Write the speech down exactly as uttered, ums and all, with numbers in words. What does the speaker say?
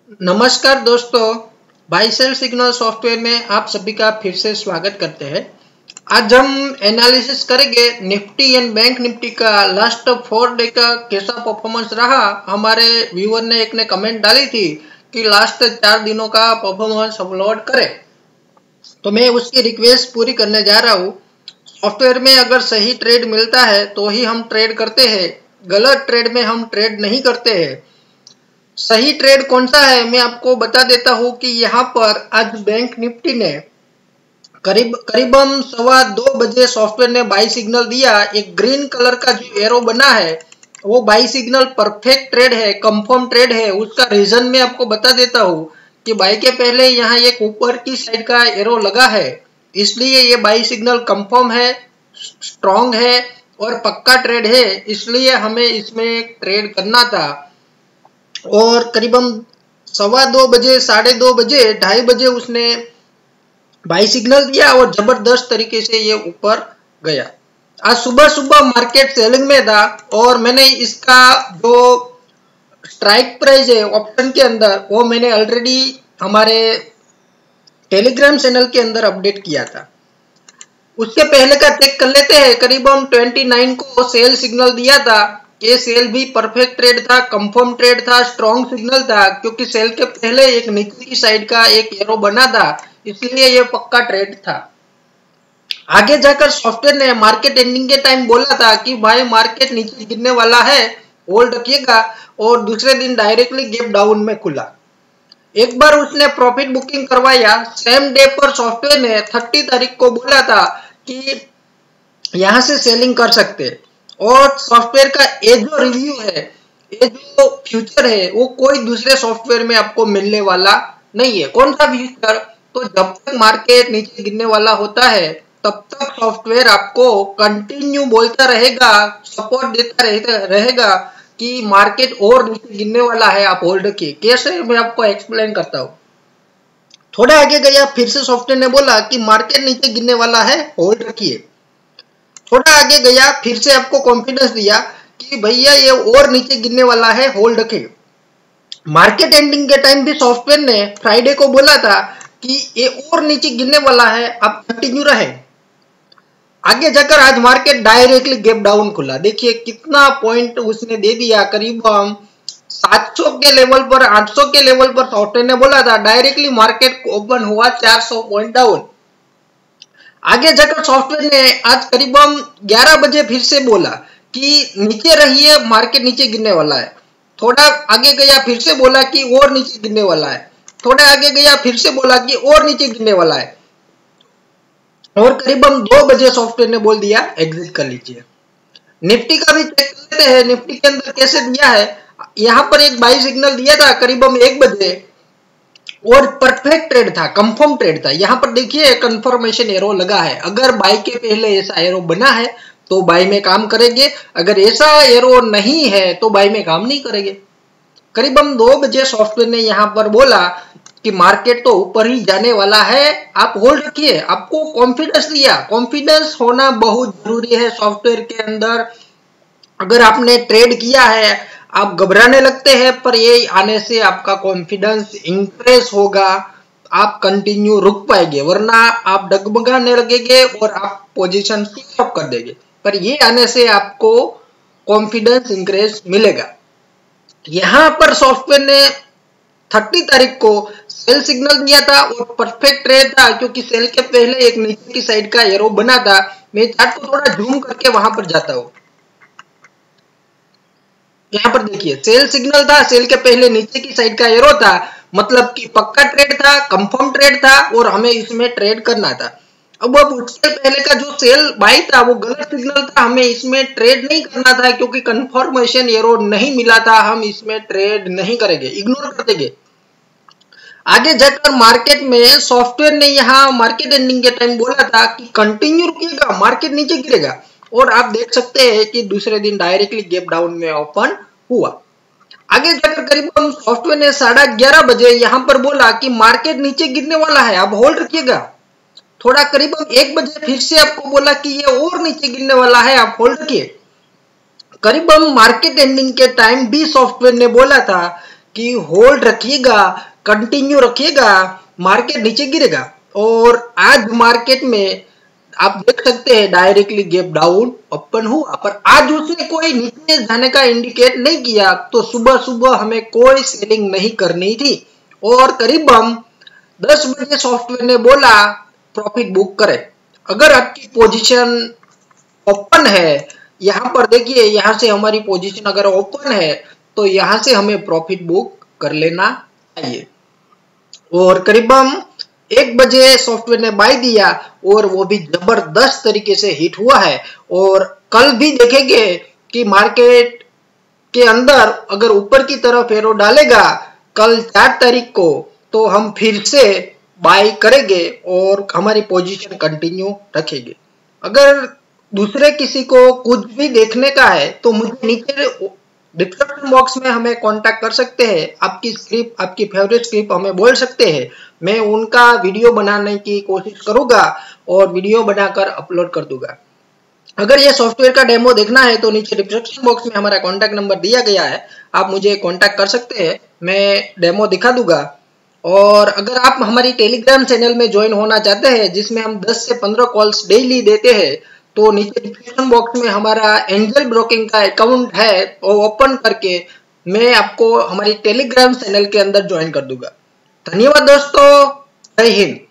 नमस्कार दोस्तों, bye cell signal software में आप सभी का फिर से स्वागत करते हैं। आज हम एनालिसिस करेंगे निफ्टी एंड बैंक निफ्टी का लास्ट फोर डे का कैसा परफॉर्मेंस रहा। हमारे व्यूअर ने एक ने कमेंट डाली थी कि लास्ट चार दिनों का परफॉर्मेंस अपलोड करें, तो मैं उसकी रिक्वेस्ट पूरी करने जा रहा हूँ। सॉफ्टवेयर में अगर सही ट्रेड मिलता है तो ही हम ट्रेड करते हैं, गलत ट्रेड में हम ट्रेड नहीं करते हैं। सही ट्रेड कौन सा है मैं आपको बता देता हूं कि यहाँ पर आज बैंक निफ्टी ने करीब करीबन सवा दो बजे सॉफ्टवेयर ने बाई सिग्नल दिया। एक ग्रीन कलर का जो एरो बना है वो बाई सिग्नल परफेक्ट ट्रेड है, कंफर्म ट्रेड है। उसका रीजन मैं आपको बता देता हूं कि बाई के पहले यहाँ एक ऊपर की साइड का एरो लगा है, इसलिए ये बाई सिग्नल कंफर्म है, स्ट्रॉन्ग है और पक्का ट्रेड है, इसलिए हमें इसमें ट्रेड करना था। और करीबन सवा दो बजे, साढ़े दो बजे, ढाई बजे उसने बाई सिग्नल दिया और जबरदस्त तरीके से ये ऊपर गया। आज सुबह सुबह मार्केट सेलिंग में था और मैंने इसका जो स्ट्राइक प्राइस है ऑप्शन के अंदर वो मैंने ऑलरेडी हमारे टेलीग्राम चैनल के अंदर अपडेट किया था। उसके पहले का चेक कर लेते हैं। करीबन उनतीस को सेल सिग्नल दिया था। ये सेल भी परफेक्ट ट्रेड था, कंफर्म ट्रेड था, स्ट्रॉन्ग सिग्नल था, क्योंकि सेल के पहले एक नीचे की साइड का एक एरो बना था, इसलिए ये पक्का ट्रेड था। आगे जाकर सॉफ्टवेयर ने मार्केट एंडिंग के टाइम बोला था कि भाई मार्केट नीचे गिरने वाला है, होल्ड रखिएगा, और दूसरे दिन डायरेक्टली गैप डाउन में खुला। एक बार उसने प्रॉफिट बुकिंग करवाया। सेम डे पर सॉफ्टवेयर ने तीस तारीख को बोला था कि यहां से सेलिंग कर सकते, और सॉफ्टवेयर का ये जो रिव्यू है, ये जो फ्यूचर है, वो कोई दूसरे सॉफ्टवेयर में आपको मिलने वाला नहीं है। कौन सा फ्यूचर? तो जब तक मार्केट नीचे गिरने वाला होता है तब तक सॉफ्टवेयर आपको कंटिन्यू बोलता रहेगा, सपोर्ट देता रहेगा कि मार्केट और नीचे गिरने वाला है, आप होल्ड रखिए। कैसे, मैं आपको एक्सप्लेन करता हूँ। थोड़ा आगे गया, फिर से सॉफ्टवेयर ने बोला कि मार्केट नीचे गिरने वाला है, होल्ड रखिए। थोड़ा आगे गया, फिर से आपको कॉन्फिडेंस दिया कि भैया ये और नीचे गिरने वाला है, होल्ड रखें। मार्केट एंडिंग के टाइम भी सॉफ्टवेयर ने फ्राइडे को बोला था कि ये और नीचे गिरने वाला है, आप कंटिन्यू रहे। आगे जाकर आज मार्केट डायरेक्टली गैप डाउन खुला। देखिए कितना पॉइंट उसने दे दिया, करीबन सात सौ के लेवल पर, आठ सौ के लेवल पर सॉफ्टवेयर ने बोला था, डायरेक्टली मार्केट ओपन हुआ चार सौ पॉइंट डाउन। आगे जाकर सॉफ्टवेयर ने आज करीबन ग्यारह बजे फिर से बोला कि नीचे रहिए, मार्केट नीचे गिरने वाला है। थोड़ा आगे गया, फिर से बोला कि और नीचे गिरने वाला है। थोड़ा आगे गया, फिर से बोला कि और नीचे गिरने वाला है, और करीबन दो बजे सॉफ्टवेयर ने बोल दिया एग्जिट कर लीजिए। निफ्टी का भी चेक करते हैं, निफ्टी के अंदर कैसे दिया है। यहाँ पर एक बाई सिग्नल दिया था करीबन एक बजे, और परफेक्ट ट्रेड था, कंफर्म ट्रेड था। यहाँ पर देखिए कंफर्मेशन एरो लगा है। अगर बाई के पहले ऐसा एरो बना है तो बाई में काम करेंगे, अगर ऐसा एरो नहीं है तो बाई में काम नहीं करेंगे। करीबन दो बजे सॉफ्टवेयर ने यहाँ पर बोला कि मार्केट तो ऊपर ही जाने वाला है, आप होल्ड रखिए। आपको कॉन्फिडेंस दिया। कॉन्फिडेंस होना बहुत जरूरी है सॉफ्टवेयर के अंदर। अगर आपने ट्रेड किया है, आप घबराने लगते हैं, पर ये आने से आपका कॉन्फिडेंस इंक्रीज होगा, आप कंटिन्यू रुक पाएंगे, वरना आप डगमगाने लगेंगे और आप पोजीशन स्टॉप कर देंगे। पर ये आने से आपको कॉन्फिडेंस इंक्रीज मिलेगा। यहाँ पर सॉफ्टवेयर ने तीस तारीख को सेल सिग्नल दिया था और परफेक्ट ट्रेड था, क्योंकि सेल के पहले एक नीचे की साइड का एरो बना था। मैं चार्ट को थोड़ा जूम करके वहां पर जाता हूँ। यहाँ पर देखिए सेल सिग्नल था, सेल के पहले नीचे की साइड का एरो था, मतलब कि पक्का ट्रेड था, कंफर्म ट्रेड था, और हमें इसमें ट्रेड करना था। अब अब उससे पहले का जो सेल बाई था वो गलत सिग्नल था, हमें इसमें ट्रेड नहीं करना था, क्योंकि कंफर्मेशन एरो नहीं मिला था, हम इसमें ट्रेड नहीं करेंगे, इग्नोर कर देंगे। आगे जाकर मार्केट में सॉफ्टवेयर ने यहाँ मार्केट एंडिंग के टाइम बोला था कि कंटिन्यू रुकिएगा, मार्केट नीचे गिरेगा, और आप देख सकते हैं कि दूसरे दिन डायरेक्टली गैप डाउन में ओपन हुआ। आगे जाकर करीबन सॉफ्टवेयर ने साढ़े ग्यारह बजे यहाँ पर बोला कि मार्केट नीचे गिरने वाला है, आप होल्ड रखिएगा। थोड़ा करीबन एक बजे फिर से आपको बोला कि ये और नीचे गिरने वाला है, आप होल्ड रखिए। करीबन मार्केट एंडिंग के टाइम भी सॉफ्टवेयर ने बोला था कि होल्ड रखिएगा, कंटिन्यू रखिएगा, मार्केट नीचे गिरेगा। और आज मार्केट में आप देख सकते हैं डायरेक्टली गैप डाउन ओपन हुआ, पर आज उसने कोई नीचे जाने का इंडिकेट नहीं किया, तो सुबह सुबह हमें कोई सेलिंग नहीं करनी थी। और करीब हम दस बजे सॉफ्टवेयर ने बोला प्रॉफिट बुक करें। अगर आपकी पोजीशन ओपन है, यहाँ पर देखिए, यहाँ से हमारी पोजीशन अगर ओपन है तो यहाँ से हमें प्रॉफिट बुक कर लेना चाहिए। और करीब हम एक बजे सॉफ्टवेयर ने बाय दिया और वो भी जबरदस्त तरीके से हिट हुआ है। और कल भी देखेंगे कि मार्केट के अंदर अगर ऊपर की तरफ एरो डालेगा कल चार तारीख को, तो हम फिर से बाय करेंगे और हमारी पोजीशन कंटिन्यू रखेंगे। अगर दूसरे किसी को कुछ भी देखने का है तो मुझे नीचे डिस्क्रिप्शन बॉक्स में हमें कांटेक्ट कर सकते हैं। आपकी स्क्रिप्ट, आपकी फेवरेट स्क्रिप्ट हमें बोल सकते हैं, मैं उनका वीडियो बनाने की कोशिश करूंगा और वीडियो बनाकर अपलोड कर दूंगा। अगर ये सॉफ्टवेयर का डेमो देखना है तो नीचे डिस्क्रिप्शन बॉक्स में हमारा कॉन्टैक्ट नंबर दिया गया है, आप मुझे कॉन्टैक्ट कर सकते हैं, मैं डेमो दिखा दूंगा। और अगर आप हमारी टेलीग्राम चैनल में ज्वाइन होना चाहते हैं जिसमें हम दस से पंद्रह कॉल्स डेली देते हैं, तो नीचे डिस्क्रिप्शन बॉक्स में हमारा एंजल ब्रोकिंग का अकाउंट है, वो ओपन करके मैं आपको हमारी टेलीग्राम चैनल के अंदर ज्वाइन कर दूंगा। धन्यवाद दोस्तों, जय हिंद।